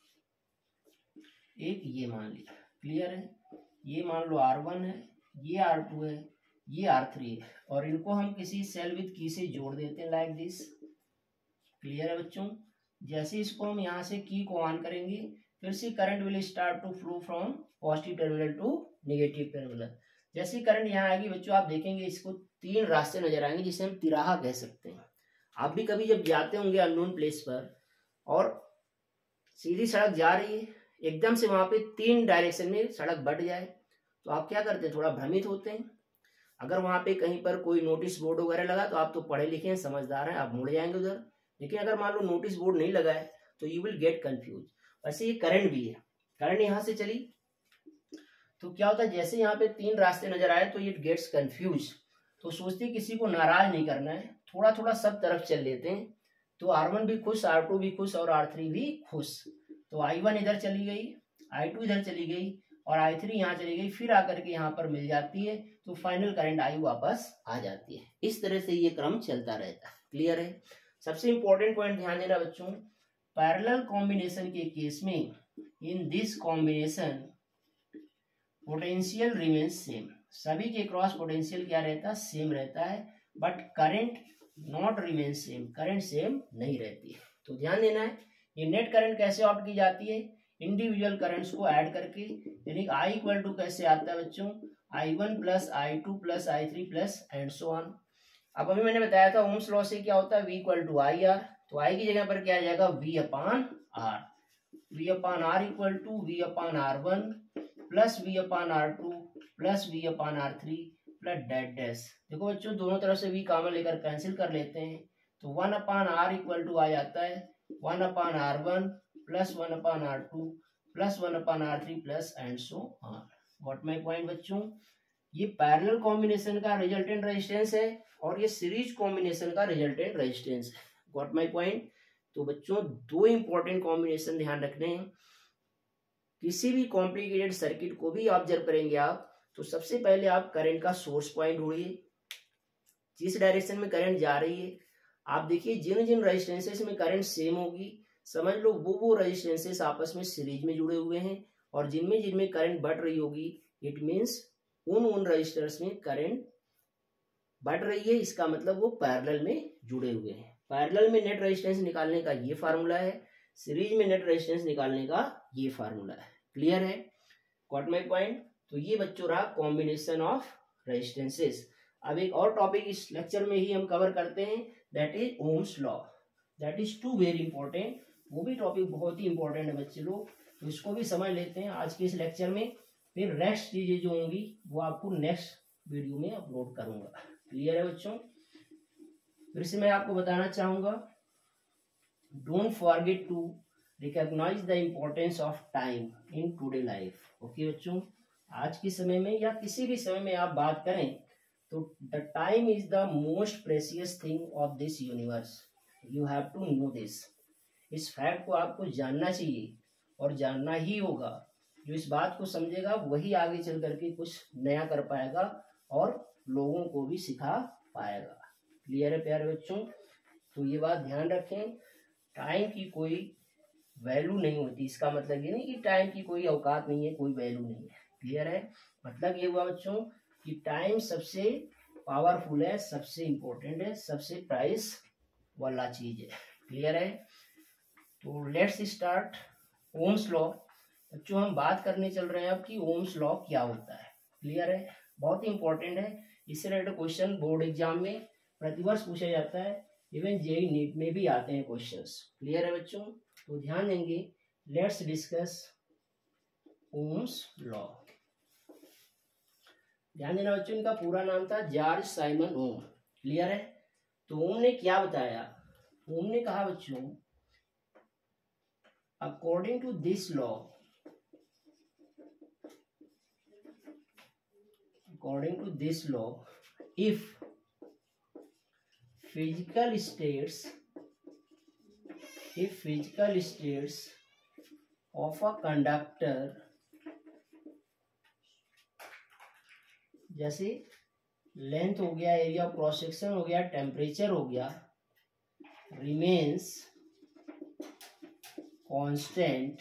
एक ये मान लिया। क्लियर है, ये मान लो आर वन है, ये आर टू है, ये आर थ्री है, और इनको हम किसी सेल विद की से जोड़ देते हैं लाइक दिस। क्लियर है बच्चों। जैसे इसको हम यहाँ से की को ऑन करेंगे, फिर से current will start to flow from positive terminal to negative terminal. जैसे करंट यहाँ आएगी बच्चों, आप देखेंगे इसको तीन रास्ते नजर आएंगे जिसे हम तिराहा कह सकते हैं। आप भी कभी जब जाते होंगे अननोन प्लेस पर और सीधी सड़क जा रही है, एकदम से वहां पे तीन डायरेक्शन में सड़क बढ़ जाए, तो आप क्या करते हैं, थोड़ा भ्रमित होते हैं। अगर वहां पे कहीं पर कोई नोटिस बोर्ड वगैरह लगा तो आप तो पढ़े लिखे हैं, समझदार हैं, आप मुड़ जाएंगे उधर। लेकिन अगर मान लो नोटिस बोर्ड नहीं लगा है तो यू विल गेट कंफ्यूज। वैसे ये करंट भी है, करंट यहाँ से चली तो क्या होता है, जैसे यहाँ पे तीन रास्ते नजर आए तो इट गेट्स कंफ्यूज। तो सोचते किसी को नाराज नहीं करना है, थोड़ा थोड़ा सब तरफ चल लेते हैं, तो आर वन भी खुश, आर टू भी खुश और आर थ्री भी खुश। तो आई वन इधर चली गई, आई टू इधर चली गई और आई थ्री यहाँ चली गई, फिर आकर के यहाँ पर मिल जाती है, तो फाइनल करंट आई वापस आ जाती है। इस तरह से ये क्रम चलता रहता है। क्लियर है। सबसे इंपॉर्टेंट पॉइंट ध्यान देना बच्चों, पैरेलल कॉम्बिनेशन के केस में in this combination potential remains same. सभी के क्रॉस पोटेंशियल क्या रहता है, सेम रहता है, but current not remain same, current same नहीं रहती है। तो ध्यान देना है, ये नेट करंट कैसे आउट की जाती है, इंडिविजुअल करंट्स को ऐड करके, यानी आई इक्वल टू कैसे आता है बच्चों, I one plus I two plus I three plus and so on. अब अभी मैंने बताया था ओम्स लॉ से क्या होता है, V equal to I R, तो आई की जगह पर क्या आ जाएगा, V upon R, V upon R equal to V upon R one plus V upon R two plus V upon R three plus dot dash. देखो बच्चों, दोनों तरफ से वी कॉमन लेकर कैंसिल कर लेते हैं, तो one upon R equal to आ जाता है one upon R one plus one upon R two plus one upon R three plus and so on. Got my point बच्चों। ये पैरेलल कॉम्बिनेशन का रिजल्टेंट रेजिस्टेंस है और ये सीरीज कॉम्बिनेशन का रिजल्टेंट रेजिस्टेंस है। Got my point. तो बच्चों, दो इंपॉर्टेंट कॉम्बिनेशन ध्यान रखने हैं। किसी भी कॉम्प्लिकेटेड सर्किट को भी ऑब्जर्व करेंगे आप, तो सबसे पहले आप करंट का सोर्स पॉइंट ढूंढिए, जिस डायरेक्शन में करंट जा रही है। आप देखिए जिन जिन रेजिस्टेंसेस में करंट सेम होगी, समझ लो वो वो रेजिस्टेंसेस आपस में सीरीज में जुड़े हुए हैं, और जिनमें जिनमें करंट बढ़ रही होगी, इट मीन्स उन उन रजिस्टर्स में करंट बढ़ रही है, इसका मतलब वो पैरेलल में जुड़े हुए हैं। पैरेलल में नेट रेजिस्टेंस निकालने का ये फार्मूला है। सीरीज में नेट रेजिस्टेंस निकालने का ये फार्मूला है। क्लियर है? Got my point? तो ये बच्चों रहा कॉम्बिनेशन ऑफ रेजिस्टेंसेस। अब एक और टॉपिक इस लेक्चर में ही हम कवर करते हैं, that is Ohm's law. That is too very important. वो भी टॉपिक बहुत ही इंपॉर्टेंट है बच्चे लोग, तो इसको भी समझ लेते हैं आज के इस लेक्चर में। फिर नेक्स्ट चीजें जो होंगी वो आपको नेक्स्ट वीडियो में अपलोड करूंगा। क्लियर है बच्चों? फिर से मैं आपको बताना चाहूंगा, don't forget to recognise the importance of time in today life. Okay बच्चों, आज के समय में या किसी भी समय में आप बात करें तो the time is the most precious thing of this universe. You have to know this. इस फैक्ट को आपको जानना चाहिए और जानना ही होगा। जो इस बात को समझेगा वही आगे चल करके कुछ नया कर पाएगा और लोगों को भी सिखा पाएगा। क्लियर है प्यारे बच्चों? तो ये बात ध्यान रखें, टाइम की कोई वैल्यू नहीं होती। इसका मतलब ये नहीं कि टाइम की कोई औकात नहीं है, कोई वैल्यू नहीं है। क्लियर है? मतलब ये हुआ बच्चों कि टाइम सबसे पावरफुल है, सबसे इंपॉर्टेंट है, सबसे प्राइस वाला चीज है। क्लियर है? तो लेट्स स्टार्ट ओम्स लॉ। बच्चों हम बात करने चल रहे हैं अब कि ओम्स लॉ क्या होता है। क्लियर है? बहुत ही इंपॉर्टेंट है। इससे रिलेटेड क्वेश्चन बोर्ड एग्जाम में प्रतिवर्ष पूछा जाता है, इवन जेई नीट में भी आते हैं क्वेश्चंस। क्लियर है बच्चों? तो ध्यान देंगे। Let's discuss Ohm's law. ध्यान देना बच्चों, इनका पूरा नाम था जॉर्ज साइमन ओम। क्लियर है? तो ओम ने क्या बताया? ओम ने कहा बच्चों, according to this law, according to this law, if physical states if physical states of a conductor, जैसे लेंथ हो गया, एरिया ऑफ क्रॉस सेक्शन हो गया, टेम्परेचर हो गया, remains constant,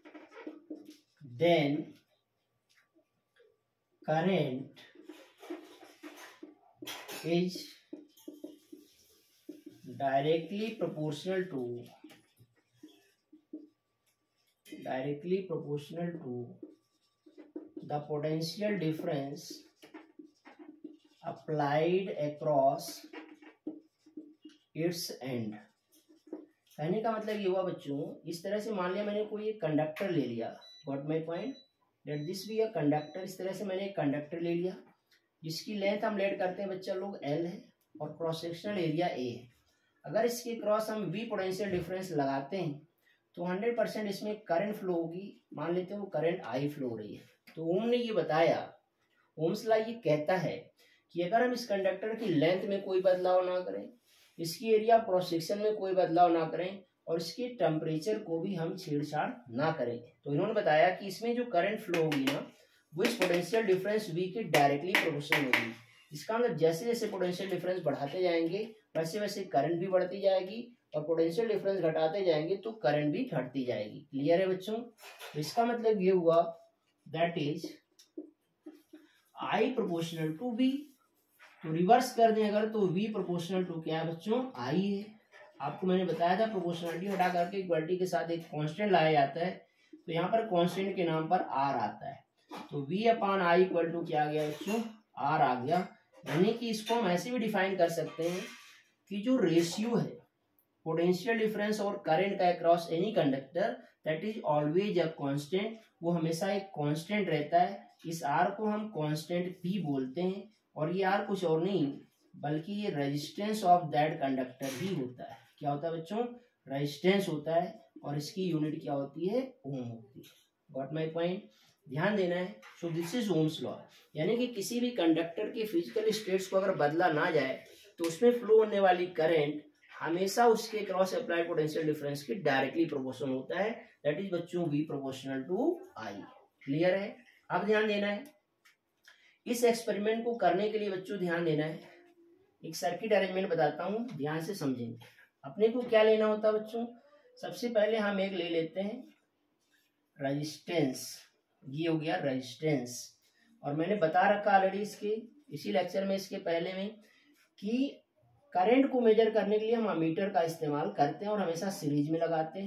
then current is directly proportional to directly proportional to the potential difference applied across its end। कहने का मतलब ये हुआ बच्चों, इस तरह से मान लिया मैंने कोई एक कंडक्टर ले लिया। Got my point? Let this be a conductor. इस तरह से मैंने एक कंडक्टर ले लिया जिसकी लेंथ हम लेट करते हैं बच्चा लोग एल है और क्रॉस सेक्शनल एरिया ए है। अगर इसके क्रॉस हम वी पोटेंशियल डिफरेंस लगाते हैं तो हंड्रेड परसेंट इसमें करंट फ्लो होगी। मान लेते हैं वो करंट आई फ्लो हो रही है। तो ओम ने ये बताया, ओम्स लॉ ये कहता है कि अगर हम इस कंडक्टर की लेंथ में कोई बदलाव ना करें, इसकी एरिया क्रॉस सेक्शन में कोई बदलाव ना करें और इसके टेम्परेचर को भी हम छेड़छाड़ ना करें, तो इन्होंने बताया कि इसमें जो करंट फ्लो होगी ना वो इस पोटेंशियल डिफरेंस वी के डायरेक्टली प्रोपोर्शनल होगी। इसका मतलब जैसे जैसे पोटेंशियल डिफरेंस बढ़ाते जाएंगे वैसे वैसे करंट भी बढ़ती जाएगी और पोटेंशियल डिफरेंस घटाते जाएंगे तो करंट भी घटती जाएगी। क्लियर है बच्चों? तो इसका मतलब ये हुआ that is I proportional to V. तो रिवर्स कर दें अगर तो वी प्रोपोर्शनल टू क्या है बच्चों? आई है। आपको मैंने बताया था प्रोपोर्शनलिटी हटा करके इक्वालिटी के साथ एक कांस्टेंट लाया जाता है, तो यहाँ पर कांस्टेंट के नाम पर आर आता है। तो V upon I equal to क्या आ गया बच्चों? आर आ गया। यानी कि इसको हम ऐसे भी डिफाइन कर सकते हैं कि जो रेशियो है पोटेंशियल डिफरेंस और करंट का across any conductor that is always a constant, वो हमेशा एक कांस्टेंट रहता है। इस आर को हम कांस्टेंट पी बोलते हैं और ये आर कुछ और नहीं बल्कि ये रेजिस्टेंस ऑफ दैट कंडक्टर ही होता है। क्या होता है बच्चों? रेजिस्टेंस होता है और इसकी यूनिट क्या होती है? ओम होती है। Got my point? ध्यान देना है। So this is Ohm's law. यानी कि किसी भी कंडक्टर के फिजिकल स्टेट्स को अगर बदला ना जाए तो उसमें फ्लो होने वाली करंट हमेशा उसके क्रॉस अप्लाइड पोटेंशियल डिफरेंस के डायरेक्टली प्रोपोर्शनल होता है। दैट इज बच्चों V proportional to I. Clear है? अब ध्यान देना है, इस एक्सपेरिमेंट को करने के लिए बच्चों ध्यान देना है। एक सर्किट अरेंजमेंट बताता हूं, ध्यान से समझेंगे। अपने को क्या लेना होता है बच्चों? सबसे पहले हम एक ले लेते हैं रेजिस्टेंस। ये हो गया रेजिस्टेंस, और मैंने बता रखा ऑलरेडी इसके इसी लेक्चर में इसके पहले में कि करंट को मेजर करने के लिए हम अमीटर का इस्तेमाल करते हैं और हमेशा सीरीज में लगाते हैं।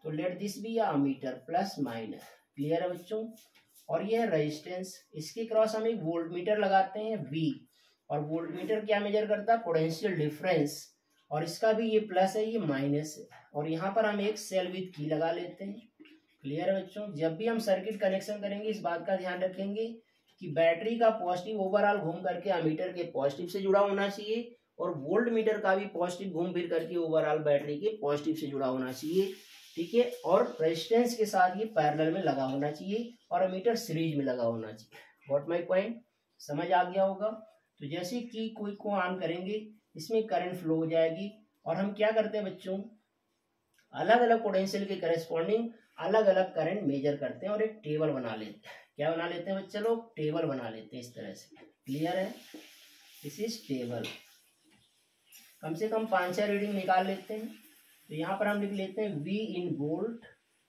तो लेट दिस बी या अमीटर प्लस माइनस। क्लियर है बच्चों। और ये है रेजिस्टेंस, इसके क्रॉस हम एक वोल्ट मीटर लगाते हैं वी, और वोल्ट मीटर क्या मेजर करता है, पोटेंशियल डिफरेंस, और इसका भी ये प्लस है ये माइनस है, और यहाँ पर हम एक सेल विद की लगा लेते हैं। क्लियर है बच्चों। जब भी हम सर्किट कनेक्शन करेंगे इस बात का ध्यान रखेंगे कि बैटरी का पॉजिटिव ओवरऑल घूम करके अमीटर के पॉजिटिव से जुड़ा होना चाहिए, और वोल्ट मीटर का भी पॉजिटिव घूम फिर करके ओवरऑल बैटरी के पॉजिटिव से जुड़ा होना चाहिए। ठीक है। और रेजिस्टेंस के साथ ये पैरेलल में लगा होना चाहिए, और अमीटर सीरीज में लगा होना चाहिए। व्हाट माय पॉइंट, समझ आ गया होगा। तो जैसे कि कोई को ऑन करेंगे इसमें करंट फ्लो हो जाएगी, और हम क्या करते हैं बच्चों, अलग अलग पोटेंशियल के करेस्पॉन्डिंग अलग अलग करंट मेजर करते हैं और एक टेबल बना लेते हैं। क्या बना लेते हैं बच्चे लोग, टेबल बना लेते हैं इस तरह से। क्लियर है, दिस इज टेबल। कम से कम पांच छह रीडिंग निकाल लेते हैं। तो यहाँ पर हम लिख लेते हैं V इन वोल्ट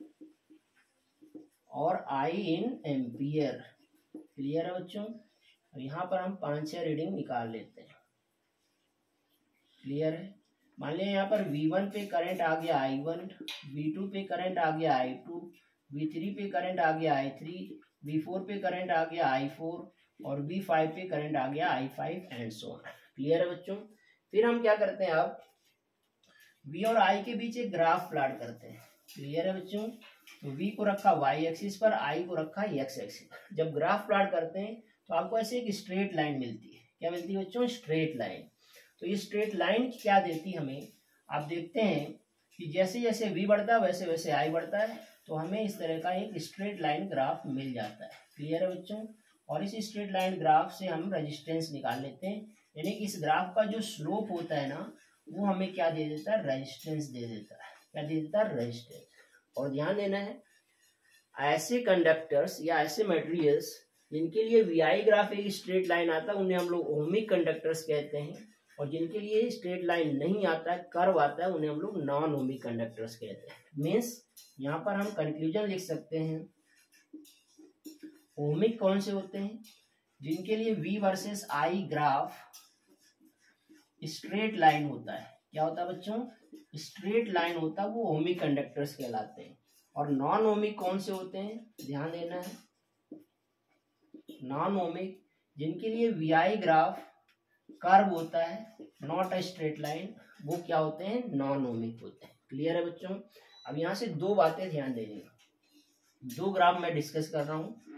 और I इन एम्पियर। क्लियर है बच्चों। और यहाँ पर हम पांच छह रीडिंग निकाल लेते हैं। क्लियर है। मान लिया यहाँ पर वी वन पे करंट आ गया आई वन, वी टू पे करंट आ गया आई टू, वी थ्री पे करंट आ गया आई थ्री, वी फोर पे करंट आ गया आई फोर, और वी फाइव पे करंट आ गया I five and so on. Clear है बच्चों। फिर हम क्या करते हैं, अब V और I के बीच एक ग्राफ प्लॉट करते हैं। क्लियर है बच्चों। तो V को रखा y एक्सिस पर, I को रखा x एक्सिस पर। जब ग्राफ प्लॉट करते हैं तो आपको ऐसे एक स्ट्रेट लाइन मिलती है। क्या मिलती है बच्चों, स्ट्रेट लाइन। तो ये स्ट्रेट लाइन क्या देती है हमें, आप देखते हैं कि जैसे जैसे V बढ़ता है वैसे वैसे I बढ़ता है, तो हमें इस तरह का एक स्ट्रेट लाइन ग्राफ मिल जाता है। क्लियर है बच्चों। और इस स्ट्रेट लाइन ग्राफ से हम रेजिस्टेंस निकाल लेते हैं, यानी कि इस ग्राफ का जो स्लोप होता है ना वो हमें क्या दे देता है, रेजिस्टेंस दे देता है। क्या दे देता है, रेजिस्टेंस। और ध्यान देना है, ऐसे कंडक्टर्स या ऐसे मटेरियल्स जिनके लिए वी आई ग्राफ एक स्ट्रेट लाइन आता है उन्हें हम लोग ओमिक कंडक्टर्स कहते हैं, और जिनके लिए स्ट्रेट लाइन नहीं आता है, कर्व आता है, उन्हें हम लोग नॉन ओमिक कंडक्टर्स कहते हैं। मीन्स यहाँ पर हम कंक्लूजन लिख सकते हैं, ओमिक कौन से होते हैं, जिनके लिए V versus I graph straight line होता है। क्या होता है बच्चों, स्ट्रेट लाइन होता है, वो ओमिक कंडक्टर्स कहलाते हैं। और नॉन ओमिक कौन से होते हैं, ध्यान देना है, नॉन ओमिक जिनके लिए वी आई ग्राफ कर्व होता है, नॉट अ स्ट्रेट लाइन, वो क्या होते हैं, नॉन ओमिक होते हैं। क्लियर है बच्चों। अब यहाँ से दो बातें ध्यान देनी, दो ग्राफ मैं डिस्कस कर रहा हूं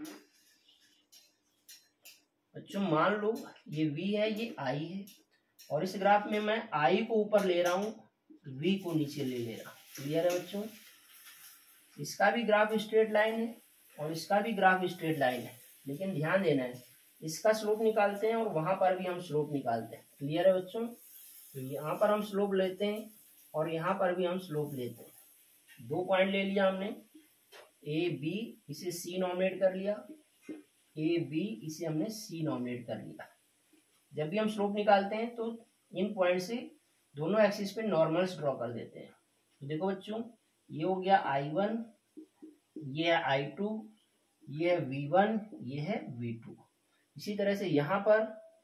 बच्चों। मान लो ये V है, ये I है, और इस ग्राफ में मैं I को ऊपर ले रहा हूं, V को नीचे ले ले रहा हूं। क्लियर है बच्चों। इसका भी ग्राफ स्ट्रेट लाइन है और इसका भी ग्राफ स्ट्रेट लाइन है, लेकिन ध्यान देना है, इसका स्लोप निकालते हैं और वहां पर भी हम स्लोप निकालते हैं। क्लियर है बच्चों। तो यहाँ पर हम स्लोप लेते हैं और यहाँ पर भी हम स्लोप लेते हैं। दो पॉइंट ले लिया हमने, ए बी, इसे सी नॉमिनेट कर लिया, ए बी इसे हमने सी नॉमिनेट कर लिया। जब भी हम स्लोप निकालते हैं तो इन पॉइंट से दोनों एक्सिस पे नॉर्मल्स ड्रॉ कर देते हैं। तो देखो बच्चों, ये हो गया आई वन, ये है आई टू, ये है वी वन, ये है वी टू। इसी तरह से यहाँ पर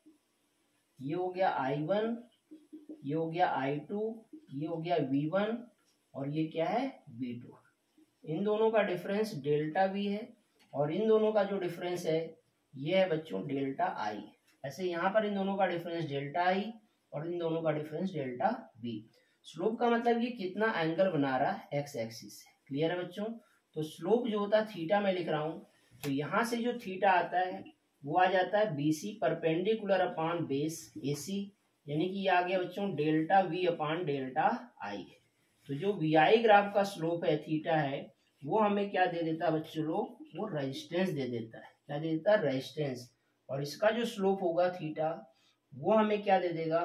ये हो गया आई वन, ये हो गया आई टू, ये हो गया वी वन, और ये क्या है, वी टू। इन दोनों का डिफरेंस डेल्टा वी है, और इन दोनों का जो डिफरेंस है ये है बच्चों डेल्टा आई। ऐसे यहाँ पर इन दोनों का डिफरेंस डेल्टा आई और इन दोनों का डिफरेंस डेल्टा वी। स्लोप का मतलब ये कितना एंगल बना रहा है एक्स एक्सिस से। क्लियर है बच्चों। तो स्लोप जो होता है थीटा में लिख रहा हूं, तो यहाँ से जो थीटा आता है वो आ जाता है BC perpendicular upon base AC, यानी कि ये आ गया बच्चों delta V upon delta I. तो जो वी आई ग्राफ का स्लोप है थीटा है, वो हमें क्या दे देता है बच्चों लोग, वो रेजिस्टेंस दे देता है। क्या दे देता है, रेजिस्टेंस। और इसका जो स्लोप होगा थीटा, वो हमें क्या दे देगा,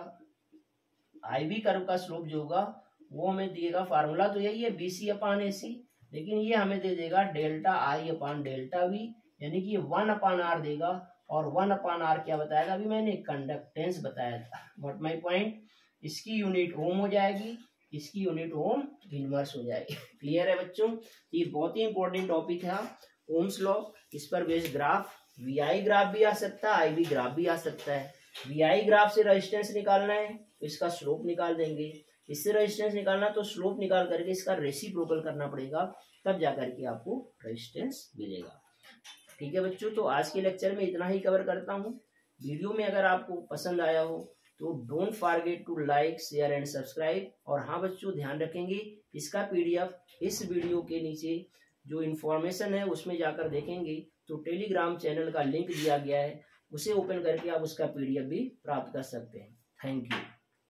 आई वी कर्व का स्लोप जो होगा वो हमें देगा, फार्मूला तो यही है बी सी अपान ए सी, लेकिन ये हमें दे देगा delta I upon delta V, यानी कि ये वन अपान आर देगा। और वन अपान आर क्या बताया था, अभी मैंने कंडक्टेंस बताया था। व्हाट माय पॉइंट, इसकी यूनिट ओम हो जाएगी, इसकी यूनिट ओम इनवर्स हो जाएगी। क्लियर है बच्चों। ये बहुत ही इंपॉर्टेंट टॉपिक है, ओम्स लॉ। इस पर based graph, V I graph भी आ सकता है, आई वी ग्राफ भी आ सकता है। वी आई ग्राफ से रेजिस्टेंस निकालना है तो इसका स्लोप निकाल देंगे, इससे रेजिस्टेंस निकालना तो स्लोप निकाल करके इसका रेसिप्रोकल करना पड़ेगा, तब जा करके आपको रेजिस्टेंस मिलेगा। ठीक है बच्चों, तो आज के लेक्चर में इतना ही कवर करता हूँ। वीडियो में अगर आपको पसंद आया हो तो don't forget to like share and subscribe. और हाँ बच्चों, ध्यान रखेंगे इसका पीडीएफ इस वीडियो के नीचे जो इन्फॉर्मेशन है उसमें जाकर देखेंगे तो टेलीग्राम चैनल का लिंक दिया गया है, उसे ओपन करके आप उसका पीडीएफ भी प्राप्त कर सकते हैं। Thank you.